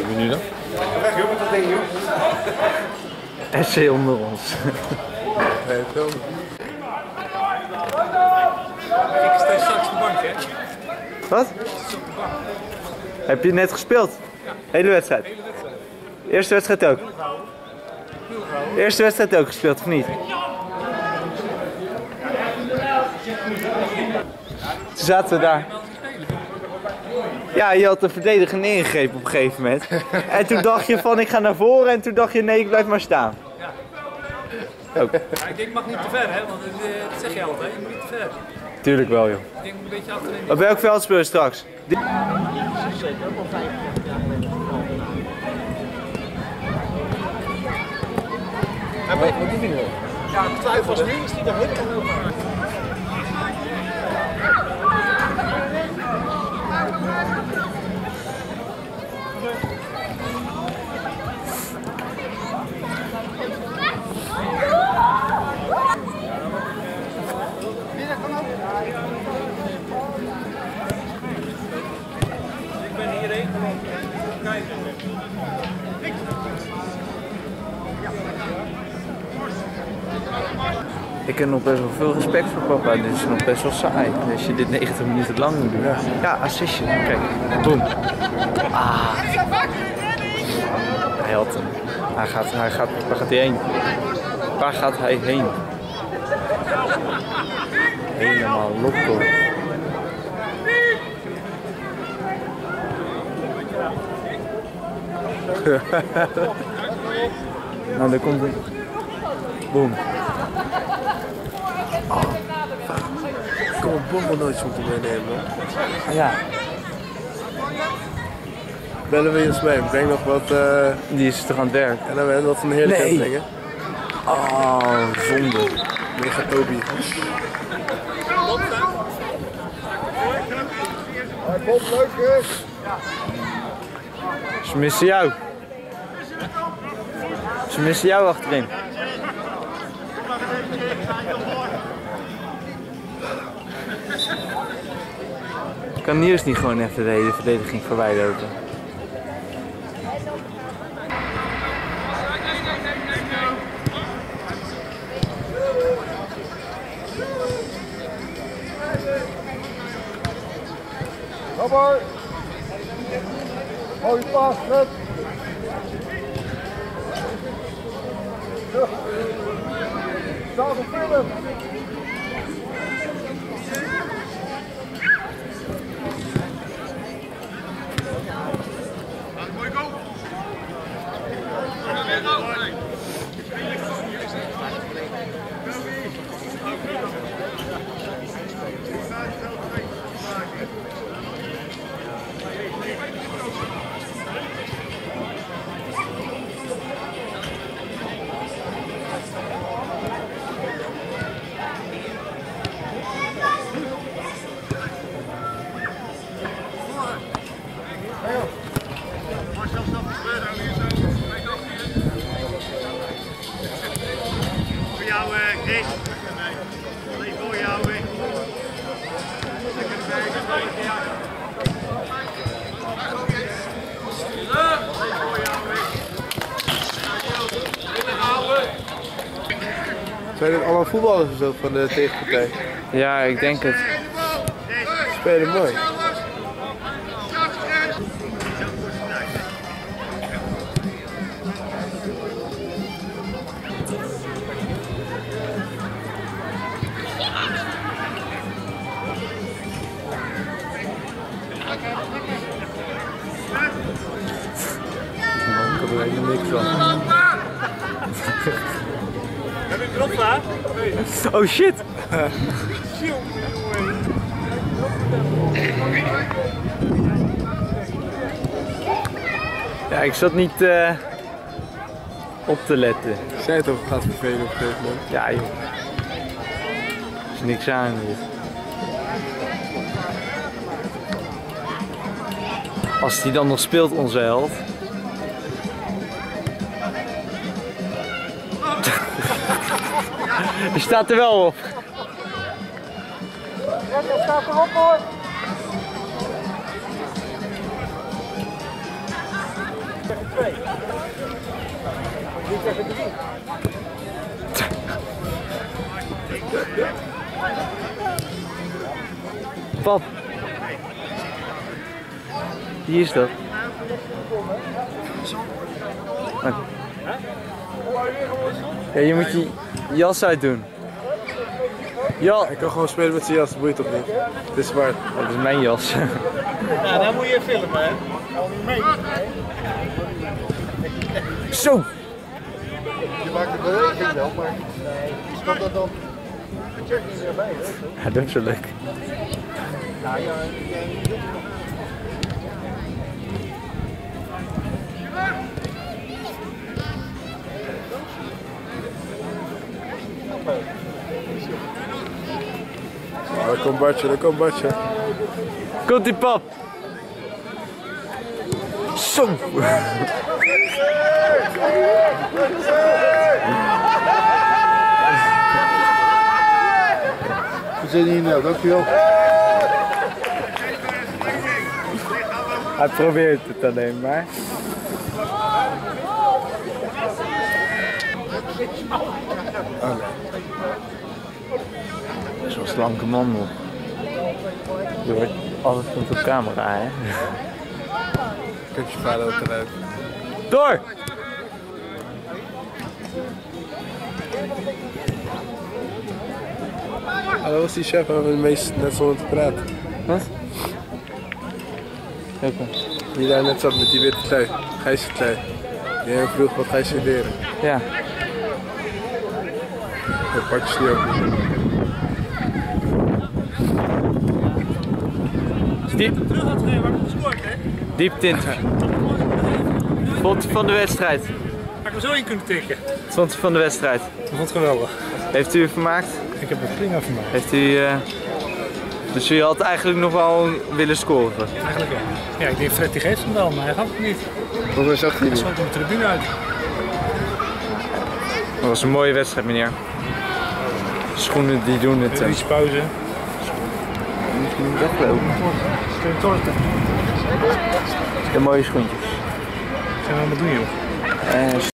hebben we nu dan? Weg joh met dat ding joh. SC onder ons. Nee, film. Ik sta straks op de bank hè. Wat? Heb je net gespeeld? Ja. Hele wedstrijd? Hele wedstrijd. Eerste wedstrijd ook? Eerste wedstrijd ook gespeeld of niet? Toen zaten we daar. Ja, je had de verdediger ingegrepen op een gegeven moment. En toen dacht je van ik ga naar voren en toen dacht je nee ik blijf maar staan. Ja, ik denk ik mag niet te ver hè, want dat zeg je altijd, je moet niet te ver. Tuurlijk wel joh. Ik denk een beetje achterin. Op welk veld speel je straks? Hij weet wat die dingen. Ja, twijfels links die daar helemaal over. Ik ben hierheen gelopen. Kijken. Ik heb nog best wel veel respect voor papa, dit is nog best wel saai. Als je dit 90 minuten lang moet doen. Ja, assistje, kijk. Boom. Ah. Hij had hem. Waar gaat hij heen? Waar gaat hij heen? Helemaal loco. Nou, daar komt hij. Boom. Ik kom een bommel nooit moeten meenemen. Ja, Bellen we eens mee, breng nog wat. die is toch aan het werk. En dan wat een heerlijke Nee. brengen. Oh, zonde. Mega Toby. Hij komt leuk is. Ze missen jou. Ze missen jou achterin. Kan Niels niet gewoon even de hele verdediging voorbij lopen? Kom maar. Hou je pas, net. Staat op Philip. Voor jou, Chris. Nee, voor jou. Lekker erbij. Zijn dit allemaal voetballers of zo van de tegenpartij? Ja, ik denk het. Spelen mooi. Ik heb er helemaal niks van. Heb je erop staan? Oh shit! Ja, ik zat niet op te letten. Ik zei het ook, het gaat vervelen op een gegeven moment. Ja joh. Er is niks aan hier. Als die dan nog speelt, onze held. Die staat er wel op. Dat staat erop hoor. Pap. Wie is dat? Oh. Ja, je moet je jas uitdoen. Ja. Ik kan gewoon spelen met zijn jas, dat boeit toch niet? Het is waar. Dat is mijn jas. Nou, dan moet je filmen, hè? Zo! Je maakt de beweging wel, maar is dat dan de check niet meer bij, hè? Ja, dat is zo leuk. Oh, daar komt Bartje, daar komt Bartje. Komt die pap! Zo! We zijn hier nou, dankjewel. Hij probeert het alleen maar. Oh, nee. Zo'n slanke man nog. Je wordt alles komt op camera, hè? Kijk je vader ook eruit. Door! Hallo, was die chef hebben we meest net zonder te praten. Wat? Kijk maar. Die daar net zat met die witte trui, grijze trui. Die hem vroeg wat ga je studeren. Ja. Dat Bartje die ook niet. Diep, Terug had gereden, maar gescoord, hè? diep tint. Vond u van de wedstrijd? Had ik er zo in kunnen tikken. Wat vond u van de wedstrijd? Ik vond het geweldig. Heeft u u vermaakt? Ik heb het prima vermaakt. Heeft u... Dus u had eigenlijk nog wel willen scoren? Eigenlijk wel. Ja, ik denk Fred die geeft hem wel, maar hij gaf het niet. Hoeveel zag hij Hij niet? schoot hem de tribune uit. Dat was een mooie wedstrijd, meneer. Schoenen die doen het. Iets pauze. Niet weglopen. Kun je torten? De mooie schoentjes. Zijn we allemaal doen, joh.